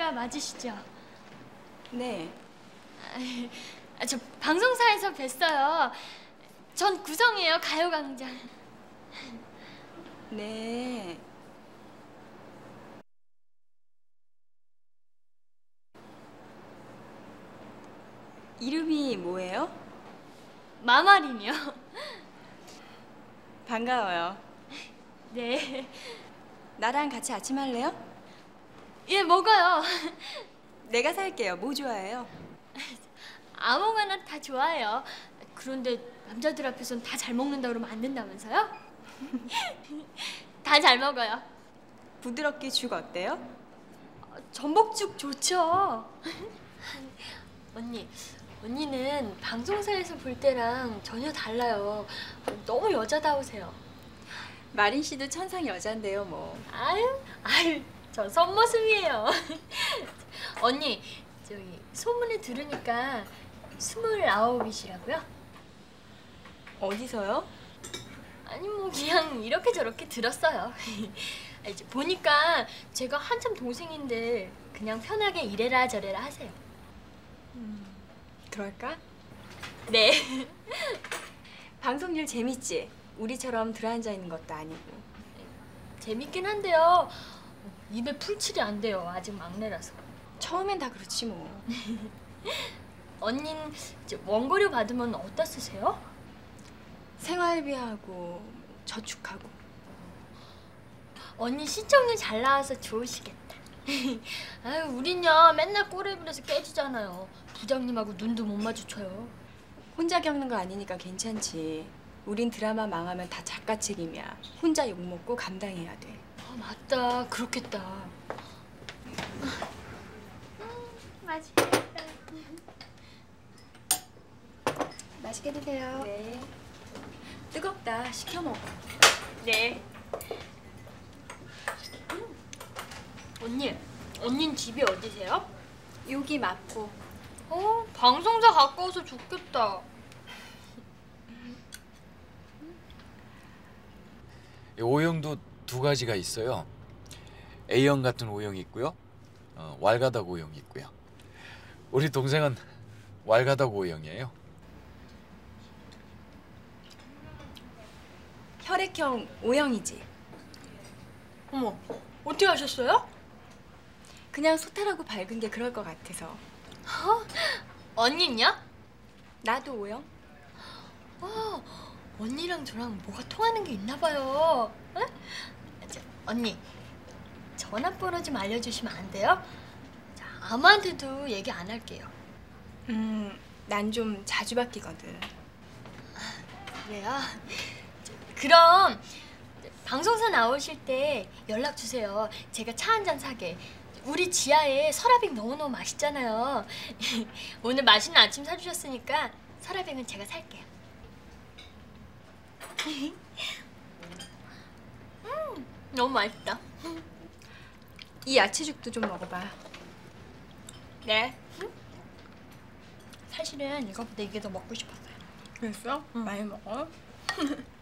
작가 맞으시죠? 네. 저 방송사에서 뵀어요. 전 구성이에요, 가요광장. 네. 이름이 뭐예요? 마마린이요. 반가워요. 네. 나랑 같이 아침 할래요? 예, 먹어요. 내가 살게요. 뭐 좋아해요? 아무거나 다 좋아해요. 그런데 남자들 앞에선 다 잘 먹는다 그러면 안 된다면서요? 다 잘 먹어요. 부드럽게 죽 어때요? 전복죽 좋죠. 언니는 방송사에서 볼 때랑 전혀 달라요. 너무 여자다우세요. 마린 씨도 천상 여잔데요, 뭐. 아유, 저 선모습이에요. 언니, 저기 소문을 들으니까 29이시라고요? 어디서요? 아니 뭐 그냥 이렇게 저렇게 들었어요. 이제 보니까 제가 한참 동생인데 그냥 편하게 이래라 저래라 하세요. 그럴까? 네. 방송일 재밌지? 우리처럼 들어앉아 있는 것도 아니고. 재밌긴 한데요. 입에 풀칠이 안 돼요. 아직 막내라서. 처음엔 다 그렇지 뭐. 언닌 원고료 받으면 어디다 쓰세요? 생활비하고 저축하고. 언니 시청률 잘 나와서 좋으시겠다. 아유, 우린요 맨날 꼬레비라서 깨지잖아요. 부장님하고 눈도 못 마주쳐요. 혼자 겪는 거 아니니까 괜찮지. 우린 드라마 망하면 다 작가 책임이야. 혼자 욕먹고 감당해야 돼. 아, 맞다. 그렇겠다. 맛있겠다. 맛있게 드세요. 네. 뜨겁다. 시켜 먹어. 네. 언닌 집이 어디세요? 여기 맞고. 방송사 가까워서 좋겠다. 오형도 두 가지가 있어요. A형 같은 오형이 있고요. 왈가닥 오형이 있고요. 우리 동생은 왈가닥 오형이에요. 혈액형 O형이지. 어머, 어떻게 하셨어요? 그냥 소탈하고 밝은 게 그럴 것 같아서. 언니는요? 나도 O형? 언니랑 저랑 뭐가 통하는 게 있나 봐요. 응? 언니, 전화번호 좀 알려주시면 안 돼요? 자, 아무한테도 얘기 안 할게요. 난 좀 자주 바뀌거든. 그래요? 그럼 방송사 나오실 때 연락 주세요. 제가 차 한 잔 사게. 우리 지하에 설화빙 너무너무 맛있잖아요. 오늘 맛있는 아침 사주셨으니까 설화빙은 제가 살게요. 너무 맛있다. 이 야채죽도 좀 먹어봐. 네. 사실은 이거보다 이게 더 먹고 싶었어요. 그랬어? 많이 먹어.